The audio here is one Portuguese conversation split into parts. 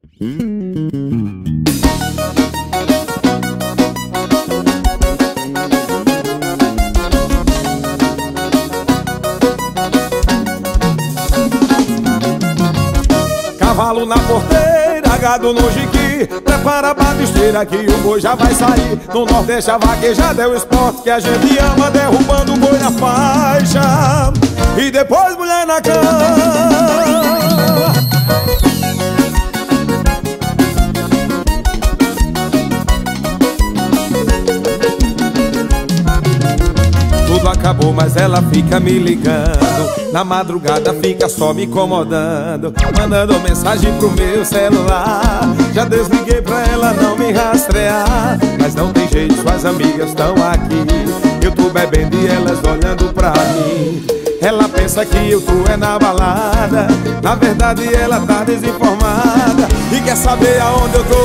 Cavalo na porteira, gado no jiqui, prepara a batisteira que o boi já vai sair. No Nordeste a vaquejada é o esporte que a gente ama, derrubando o boi na faixa e depois mulher na cama. Tudo acabou, mas ela fica me ligando. Na madrugada fica só me incomodando, mandando mensagem pro meu celular. Já desliguei pra ela não me rastrear, mas não tem jeito, suas amigas estão aqui. Eu tô bebendo e elas olhando pra mim. Ela pensa que eu tô é na balada, na verdade ela tá desinformada e quer saber aonde eu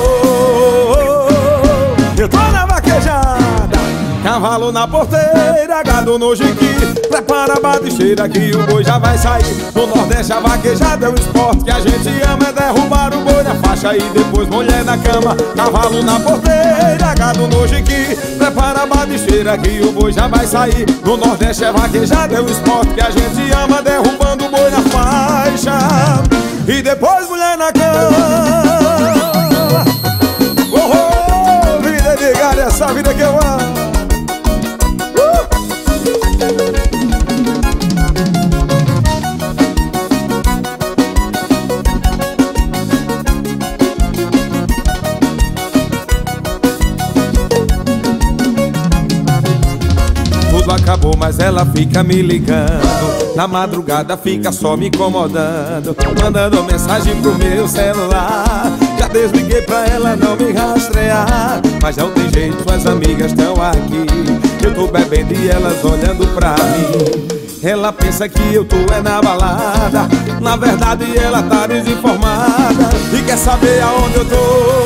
tô. Eu tô na vaquejada, cavalo na porteira, gado no jiqui, prepara a batisteira que o boi já vai sair. No Nordeste a vaquejada é o esporte que a gente ama, é derrubar o boi na faixa e depois mulher na cama. Cavalo na porteira, gado no jiqui, prepara a batisteira que o boi já vai sair. No Nordeste a vaquejada é o esporte que a gente ama, derrubando o boi na faixa e depois mulher na cama. Oh, vida de galho, essa vida que eu amo. Tudo acabou, mas ela fica me ligando. Na madrugada fica só me incomodando, mandando mensagem pro meu celular. Já desliguei pra ela não me rastrear, mas não tem jeito, suas amigas estão aqui. Eu tô bebendo e elas olhando pra mim. Ela pensa que eu tô é na balada, na verdade ela tá desinformada e quer saber aonde eu tô.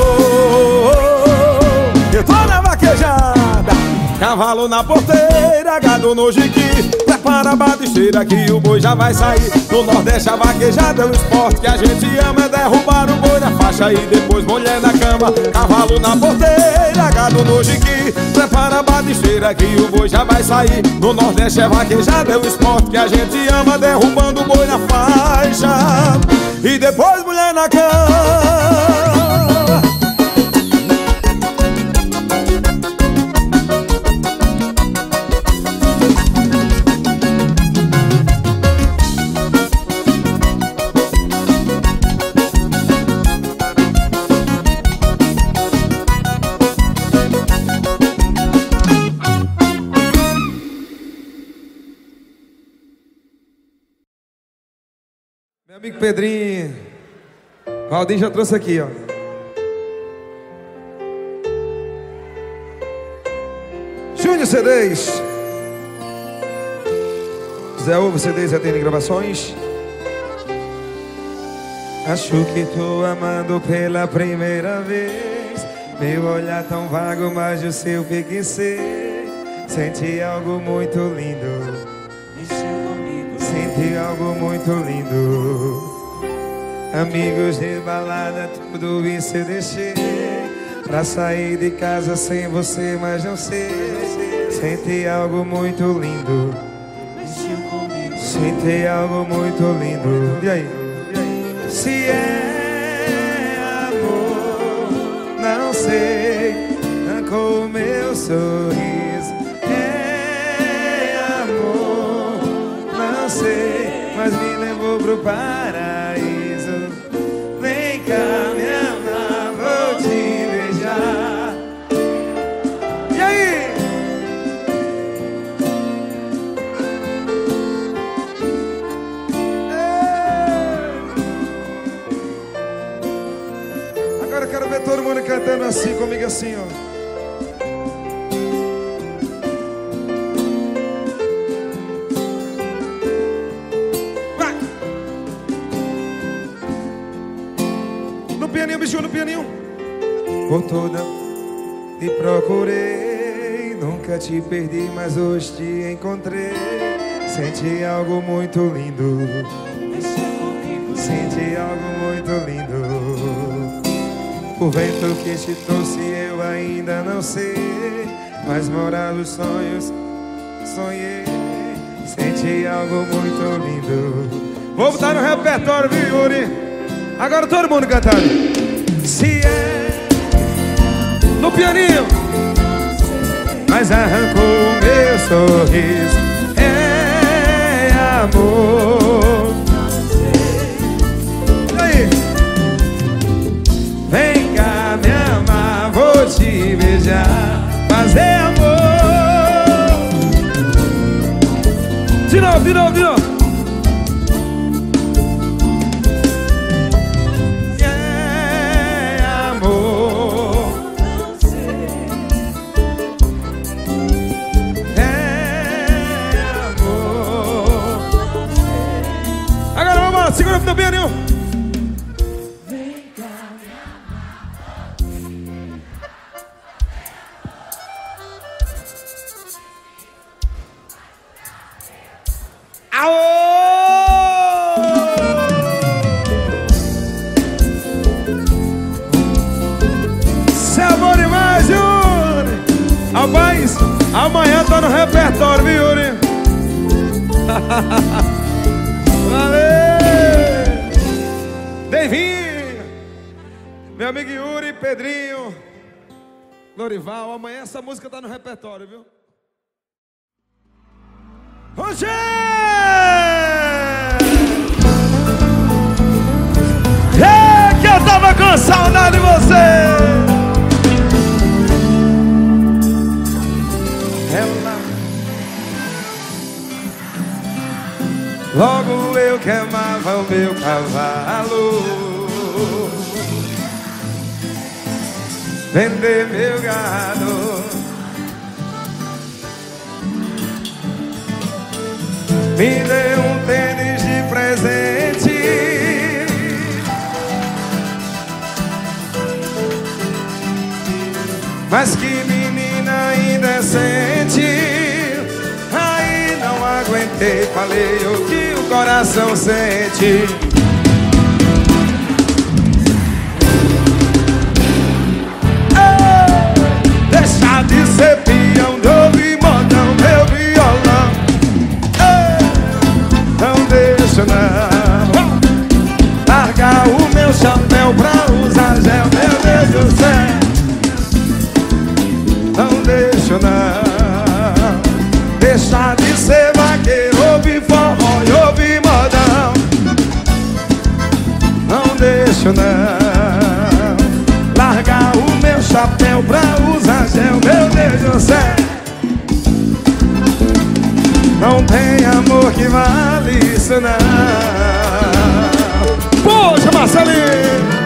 Eu tô na vaquejada, cavalo na porteira, gado no jiqui, prepara a batisteira que o boi já vai sair. No Nordeste a vaquejada é o esporte que a gente ama, é derrubar o boi na faixa e depois mulher na cama. Cavalo na porteira, gado no jiqui, prepara a batisteira que o boi já vai sair. No Nordeste a vaquejada é o esporte que a gente ama, derrubando o boi na faixa e depois mulher na cama. Meu amigo Pedrinho, Valdir já trouxe aqui, ó. Júnior CDs, Zé Ovo CDs, atende gravações. Acho que tô amando pela primeira vez. Meu olhar tão vago, mas o seu fiquei sei. Senti algo muito lindo, senti algo muito lindo. Amigos de balada, tudo isso eu deixei pra sair de casa sem você, mas não sei. Senti algo muito lindo, senti algo muito lindo. E aí? Se é amor, não sei, arrancou o meu sorriso. É amor, não sei, mas me levou pro paraíso. Vem cá, me amar, vou te beijar. E aí? Agora eu quero ver todo mundo cantando assim comigo, assim, ó. No pianinho. Por toda te procurei, nunca te perdi, mas hoje te encontrei. Senti algo muito lindo, senti algo muito lindo. O vento que te trouxe eu ainda não sei, mas morar os sonhos sonhei. Senti algo muito lindo. Vou botar no repertório, viu, Yuri? Agora todo mundo cantando. Se é no pianinho, mas arrancou o meu sorriso. É amor. E aí? Vem cá me amar, vou te beijar, fazer amor. De novo, de novo, de novo. Segura pro pianinho. Aô! Cê é bom demais, Yuri. Rapaz, amanhã tá no repertório, viu, Yuri? Valeu! Bem-vindo, meu amigo Yuri, Pedrinho, Lorival. Amanhã essa música tá no repertório, viu? Rogério! Que eu tava com saudade de você! Ela... Logo eu que amava o meu cavalo, vender meu gado, me deu um tênis de presente, mas que menina indecente. Aí não aguentei, falei o que o coração sente. Deixa de ser peão, de ouvir modão, meu violão. Não deixa não largar o meu chapéu pra usar gel, meu Deus do céu. Não deixa não. Deixa de ser vaqueiro, ouvir forró e ouvir modão. Não deixa não largar o meu chapéu pra usar gel, meu Deus do céu. Não tem amor que vale isso não. Poxa, Marcelinho!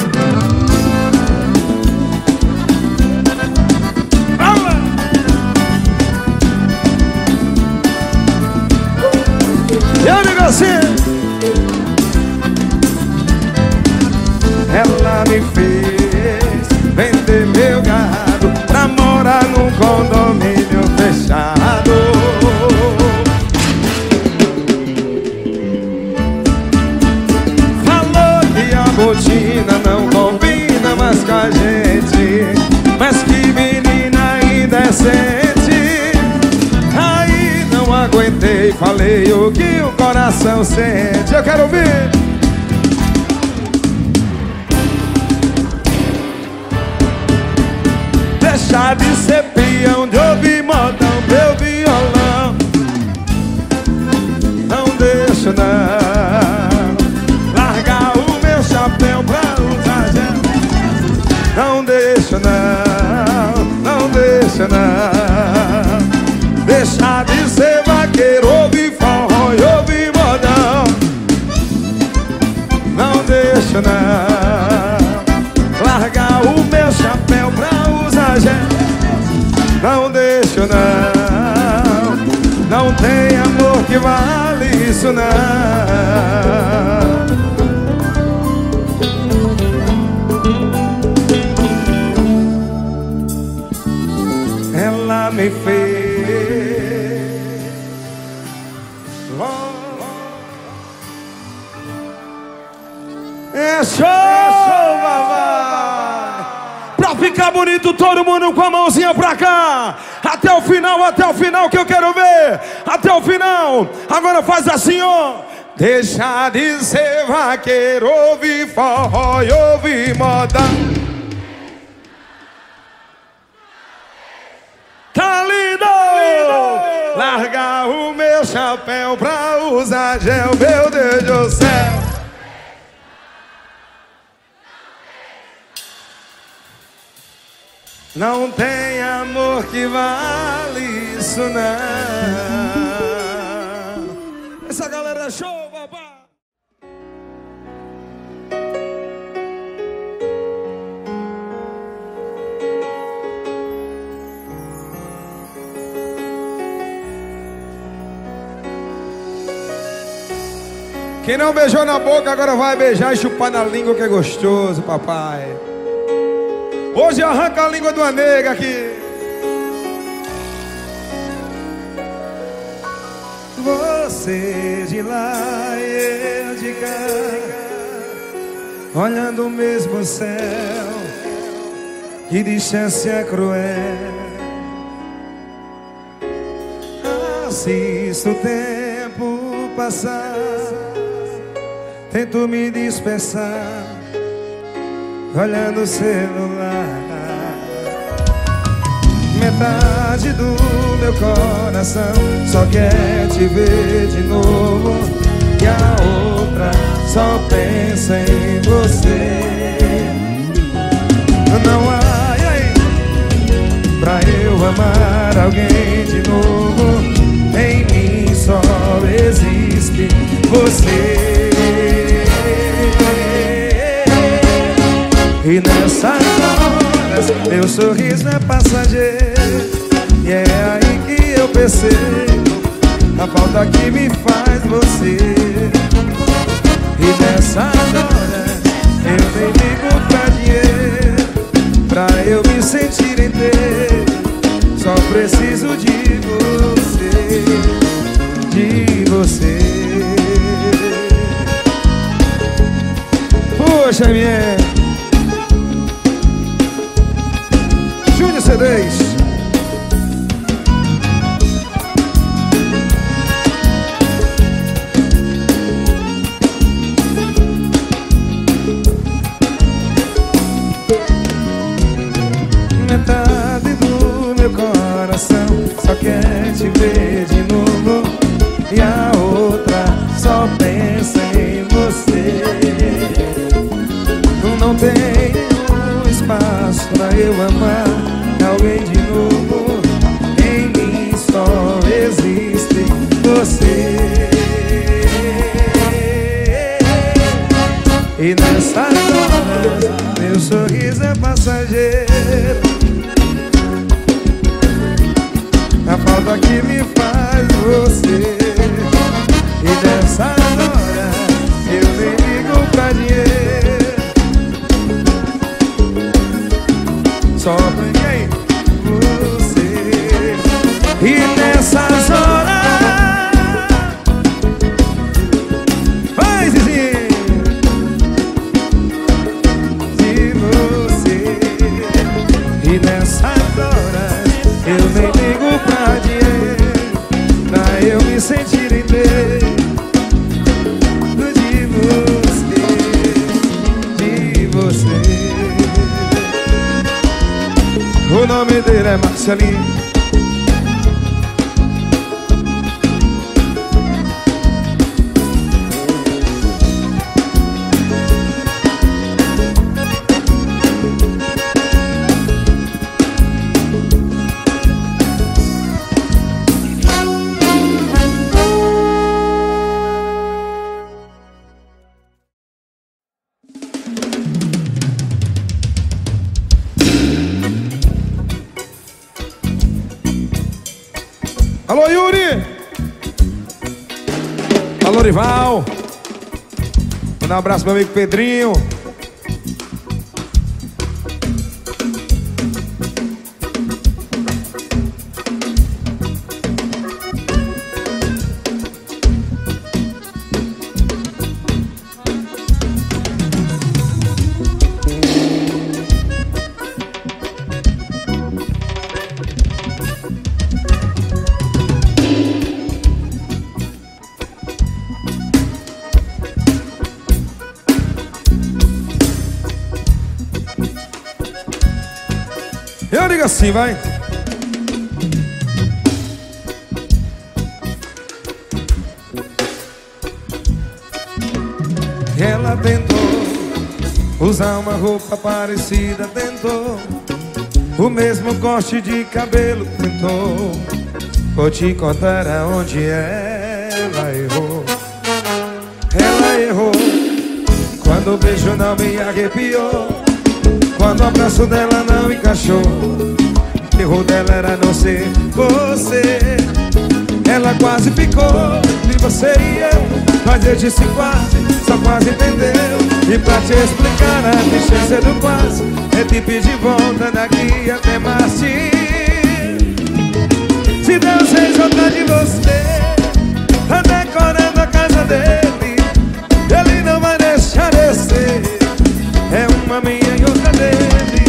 E aí, negocinho? Ela me fez vender meu gado pra morar num condomínio fechado. Falou que a botina não combina mais com a gente, mas que menina indecente. Aí não aguentei, falei o que o coração sente. Eu quero ouvir. Deixar de ser peão, de ouvir modão, meu violão. Não deixa não largar o meu chapéu pra usar gel. Não deixa não, não deixa não. Deixar de ser vaqueiro, ouvir forró e ouvir modão. Não deixa não largar o meu chapéu pra usar gel. Não deixa não. Não tem amor que vale isso não. Ela me fez. É show, babá! ficar bonito, todo mundo com a mãozinha pra cá. Até o final que eu quero ver. Até o final. Agora faz assim, ó. Deixa de ser vaqueiro, ouve forró e ouve moda. Tá lindo! Largar o meu chapéu pra usar gel, meu Deus do céu. Não tem amor que vale isso não. Essa galera é show, papai. Quem não beijou na boca agora vai beijar e chupar na língua, que é gostoso, papai. Hoje arranca a língua de uma nega aqui. Você de lá e eu de cá, olhando o mesmo céu, que distância cruel. Assisto o tempo passar, tento me dispersar, olhando o celular. Metade do meu coração só quer te ver de novo, e a outra só pensa em você. Não há pra eu amar alguém de novo, em mim só existe você. E nessas horas meu sorriso é passageiro, e é aí que eu percebo a falta que me faz você. E nessas horas eu nem ligo pra dinheiro, pra eu me sentir inteiro. Só preciso de você, de você. Poxa, minha Júnior C10. Metade do meu coração só quer te ver de novo, e a outra só pensa em você. Não tem nenhum espaço pra eu amar alguém de novo, em mim só existe você. E nessas horas meu sorriso é passageiro, a falta que me faz você. E nessas horas eu nem ligo pra dinheiro, só ganhei você. E nessas horas vai, Zizinho, de você. E nessas horas eu nem ligo pra dinheiro, pra eu me sentir inteiro. De você, de você. O nome dele é Marcelinho. Alô, Yuri! Alô, Rival! Manda um abraço pro meu amigo Pedrinho. digo assim, vai. Ela tentou usar uma roupa parecida, tentou o mesmo corte de cabelo, tentou. Vou te contar aonde ela errou. Ela errou quando o beijo não me arrepiou, quando o abraço dela não encaixou. O erro dela era não ser você. Ela quase ficou de você e eu, mas eu disse quase, só quase entendeu. E pra te explicar a tristeza do quase, é te pedir volta daqui até Marte. Se Deus fez outra de você, tá decorando a casa dele, ele não vai deixar de ser. É uma minha e outra dele.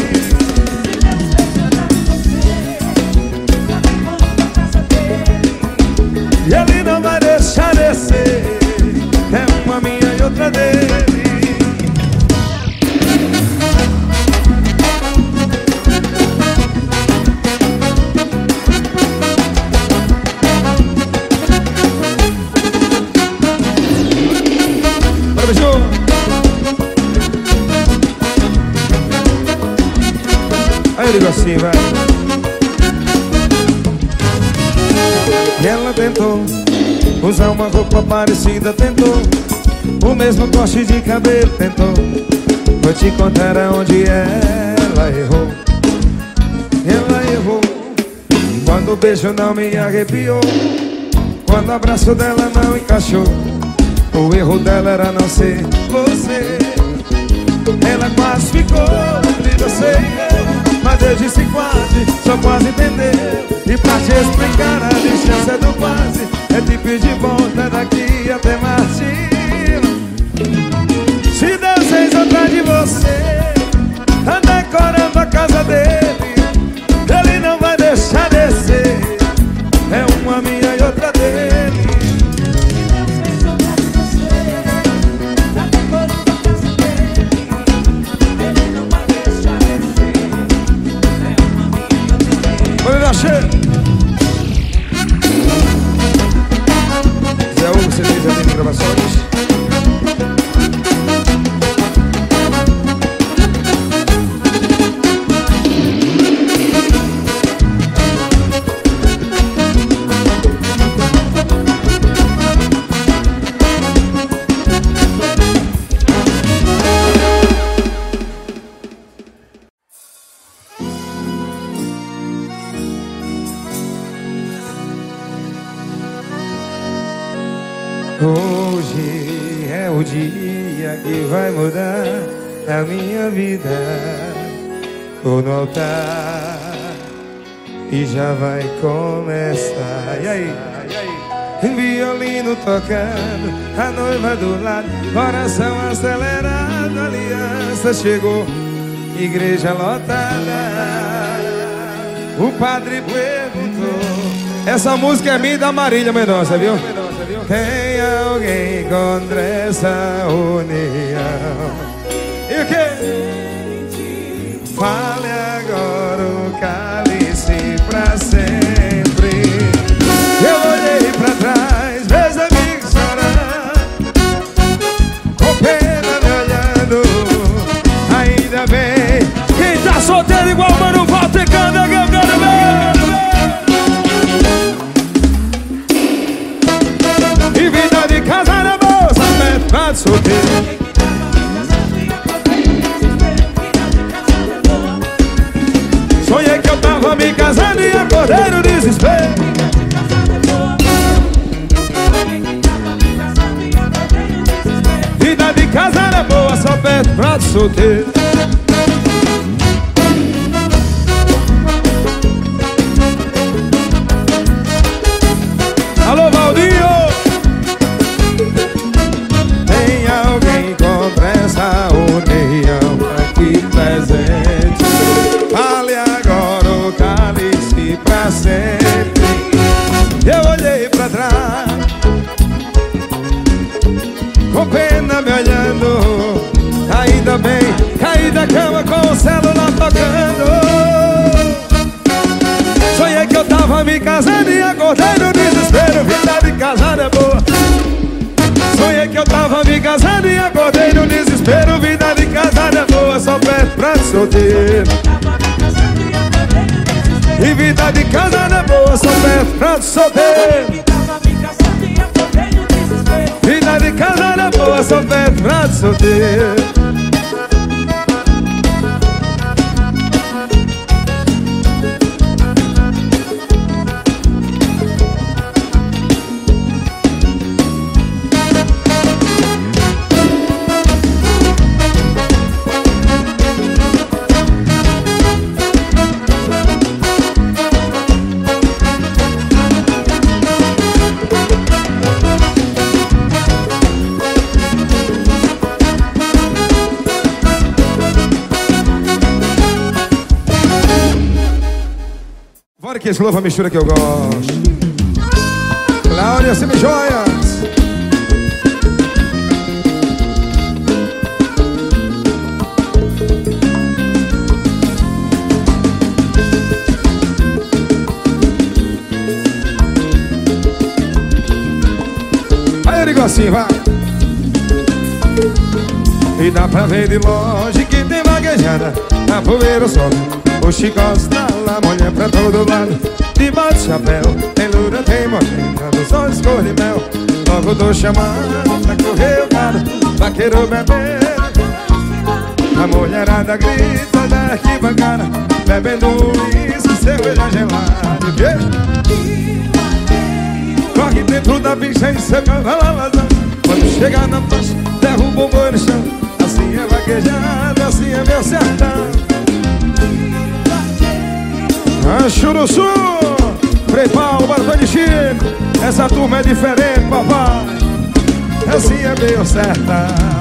E ele não vai deixar de ser. É uma minha e outra dele. Bora, beijo. Aí eu digo assim, vai. Ela tentou usar uma roupa parecida, tentou o mesmo corte de cabelo, tentou. Vou te contar aonde ela errou. Ela errou quando o beijo não me arrepiou, quando o abraço dela não encaixou. O erro dela era não ser você. Ela quase ficou de você e eu, mas eu disse quase, só quase entendeu. E pra te explicar a distância do quase, é te pedir volta daqui até Marte. Se Deus fez outra de você, tá decorando a casa dele, ele não vai deixar de ser. É uma minha e outra dele. Zé Hugo, você já tem gravações? Hoje é o dia que vai mudar a minha vida. Tô no altar e já vai começar. E aí? Violino tocando, a noiva do lado, coração acelerado, aliança chegou, igreja lotada. O padre perguntou. Essa música é minha e da Marília Mendonça, viu? Tem alguém contra essa união? E o quê? Fale agora o cálice pra sempre. Eu olhei pra trás, meus amigos chorando, com pena me olhando. Ainda bem, quem tá solteiro igual o Mano Volta e canta que eu quero ver. E vida de casar na bolsa, metade solteiro. Sonhei que eu tava me casando e acordei no desespero. Vida de casar é boa, só perto pra solteiro. Alô, Valdinho! Tem alguém contra essa união aqui presente? Fale agora o cálice pra sempre. Eu olhei pra trás, com pena me olhando. Ainda bem, caí da cama com o celular tocando. casada é boa. Sonhei que eu tava me casando e acordei no desespero. Vida de casada é boa, só perto pra solteiro. E vida de casada é boa, só perto pra solteiro. Vida de casada é boa, só perto pra solteiro. Bora que esse louva mistura que eu gosto. Cláudia Semijoias. Aí eu digo assim, vai. E dá pra ver de longe que tem vaguejada. A poeira sobe, o chicote está lá, mulher pra todo lado. Debaixo de chapéu, tem loura, tem morena, dos olhos cor de mel. Logo tô chamando pra correr o cara, vaqueiro bebê. A mulherada grita da arquibancada, bebendo uísque, cerveja gelada. Corre dentro da bicha e seu cavalo alazão. Quando chegar na faixa, derruba o boi no chão. Assim é vaquejada, assim é meu sertão. Churuçu, Frei Paulo, Bartão de Chico. Essa turma é diferente, papai. Assim é meu sertão.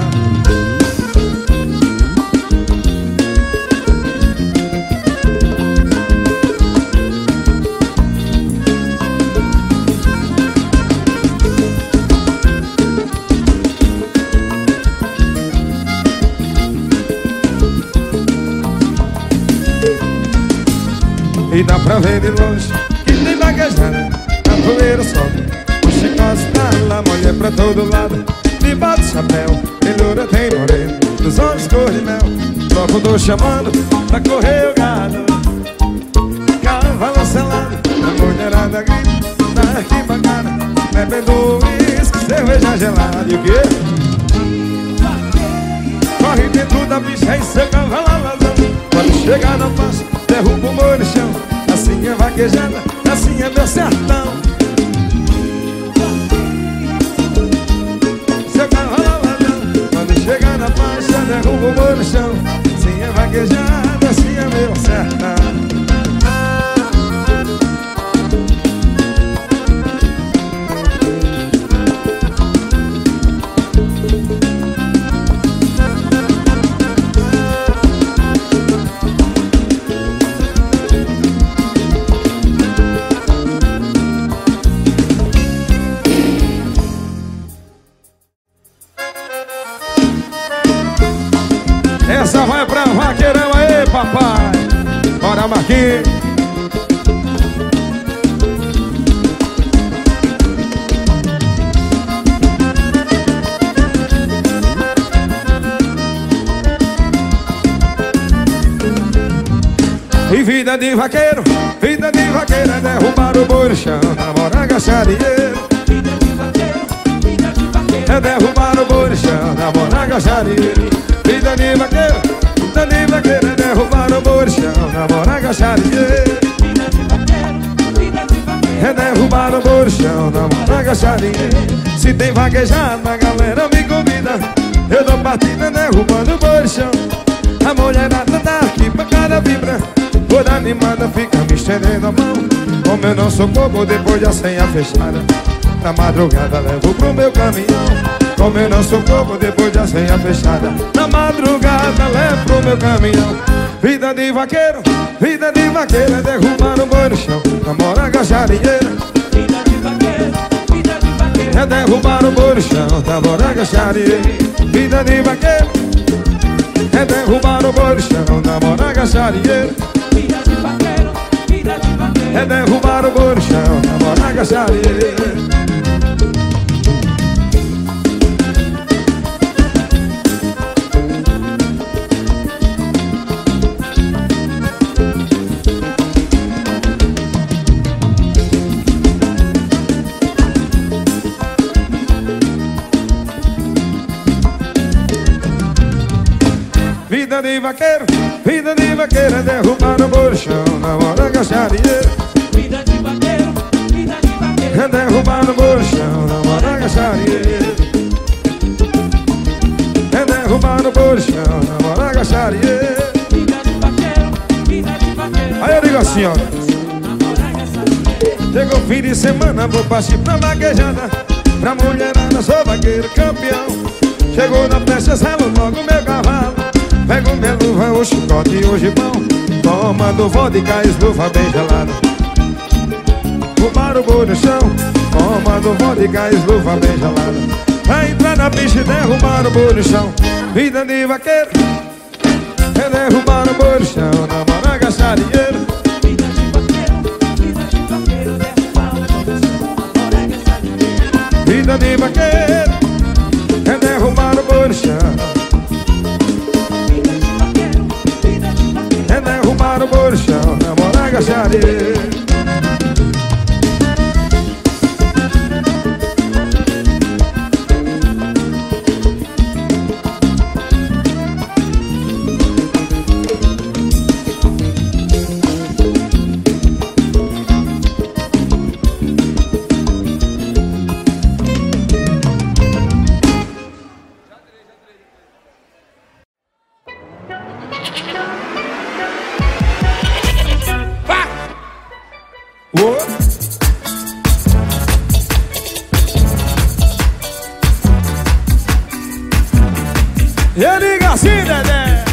E dá pra ver de longe que tem vaguejada, a poeira sobe, o chicote tá lá, mulher pra todo lado. Debaixo do chapéu, tem loura, tem morena, dos olhos cor de mel. Logo tô chamando pra correr o gado. Cavalo selado, a mulherada grita na arquibancada, bebendo uísque, cerveja gelada. E o quê? Corre dentro da bicha e seu cavalo alazão. Quando chegar na faixa, derruba o boi no chão. Assim é vaquejada, assim é meu sertão. Seu cavalo alazão. Quando chegar na faixa, derruba o boi no chão. Assim é vaquejada, assim é meu sertão. Essa vai pra vaqueirão aí, papai. Bora, Marquinhos. E vida de vaqueiro é derrubar o boi no chão, namorar agachadinheiro. É derrubar o boi no chão, namorar agachadinheiro. Vida de vaqueiro é derrubar o boi no chão, namorar agachadinheiro. É derrubar o boi no chão, namorar agachadinheiro. Se tem vaquejado, a galera me convida. Eu dou partida derrubando o boi no chão. A mulherada tá aqui pra cada vibra. Toda animada fica me estendendo a mão. Como eu não sou bobo, depois da senha fechada, na madrugada levo pro meu caminhão. Como eu não sou bobo, depois da senha fechada, na madrugada levo pro meu caminhão. Vida de vaqueiro é derrubar o boi no chão, namorar agachadinheiro. É derrubar o boi no chão, namorar agachadinheiro. Vida de vaqueiro é derrubar o boi no chão, namorar agachadinheiro. É derrubar o boi no chão, namorar agachadinheiro. de vaqueiro, vida de vaqueiro é derrubar no bolchão, namora agachadinheiro. Vida de vaqueiro, vida de vaqueiro é derrubar no bolchão, namora agachadinheiro. É derrubar no bolchão, namora agachadinheiro. Vida de vaqueiro, vida de vaqueiro. Aí eu digo assim, ó. Chegou fim de semana, vou partir pra vaquejada. Pra mulherada, sou vaqueiro campeão. Chegou na festa, selo logo meu cavalo. Pego minha luva, o chicote e o gibão. Tomando vodka, esluva bem gelada. Roubar o boi no chão. Tomando vodka, esluva bem gelada. Pra entrar na pista e derrubar o boi no chão. Vida de vaqueiro é derrubar o boi no chão, namora gastar dinheiro. Vida de vaqueiro, derrubar o boi no chão, namora gastar dinheiro. Vida de vaqueiro é derrubar o boi no chão. É derrubar o boi no chão, namora gastar dinheiro. Eu digo assim, Dedé.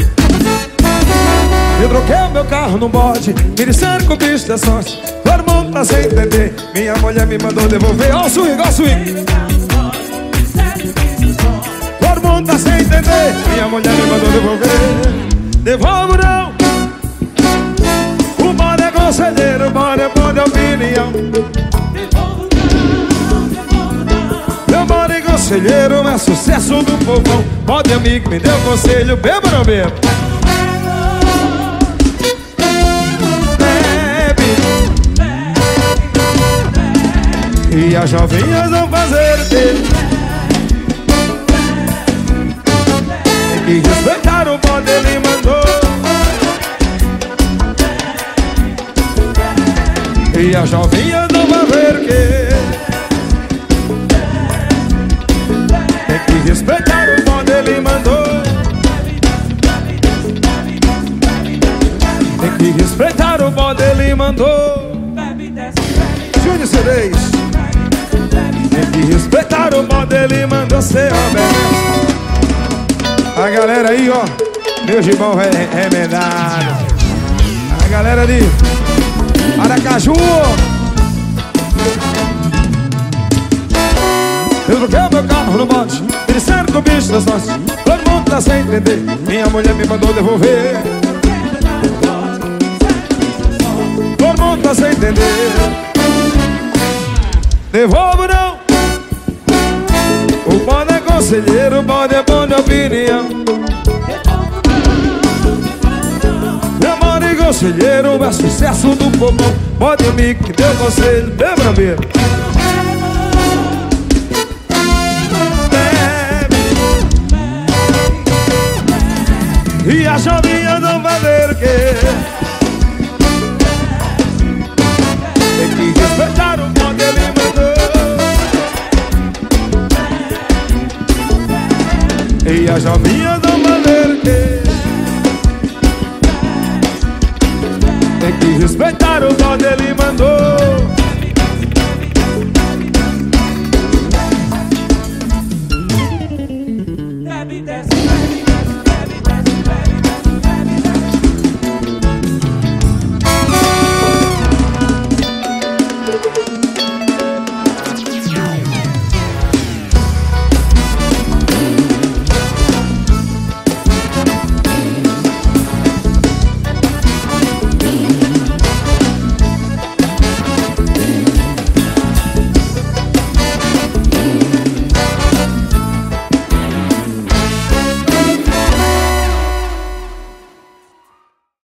Eu troquei o meu carro no bode, me disseram que o bicho da sorte. Todo mundo tá sem entender, minha mulher me mandou devolver. Ó o swing, ó o swing. Todo mundo tá sem entender, minha mulher me mandou devolver. Devolvo não. O bode é conselheiro, o bode é bom de opinião. Meu bode conselheiro é sucesso do povão. Bode amigo me deu conselho, beba ou não beba? E as jovinhas vão fazer o quê? Tem que respeitar o bode, ele mandou. E as jovinhas vão fazer o quê? Tem que respeitar o bode, ele mandou. Tem que respeitar o bode, ele mandou. Júnior C3. Tem que respeitar o bode, ele mandou ser honesto. A galera aí, ó, meu gibão remendado. A galera de Aracaju. Eu troquei meu carro no bode, me disseram que o bicho das nossas. Todo mundo tá sem entender, minha mulher me mandou devolver. Todo mundo tá sem entender. Devolvo não. O bode é conselheiro, o bode é bom de opinião. Meu bode conselheiro é sucesso do povão. Bode amigo que deu conselho, bebe ou não bebe? Bebe. E as jovinhas vão fazer o quê? Tem que respeitar o bode, ele mandou. E as novinhas vão fazer o quê? Tem que respeitar o bode, ele mandou.